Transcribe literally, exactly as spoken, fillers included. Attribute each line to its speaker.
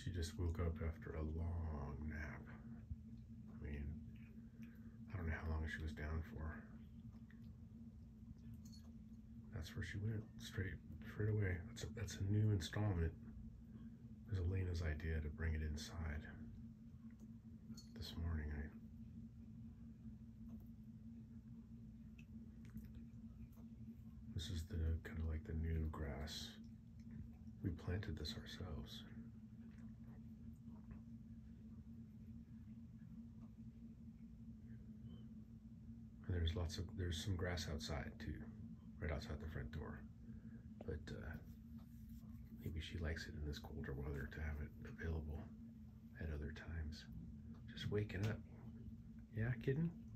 Speaker 1: She just woke up after a long nap. I mean, I don't know how long she was down for. That's where she went, straight straight away. That's a, that's a new installment. It was Elena's idea to bring it inside this morning. I, this is the kind of like the new grass. We planted this ourselves. And there's lots of, there's some grass outside too, right outside the front door. But uh, maybe she likes it in this colder weather to have it available at other times. Just waking up. Yeah, kitten?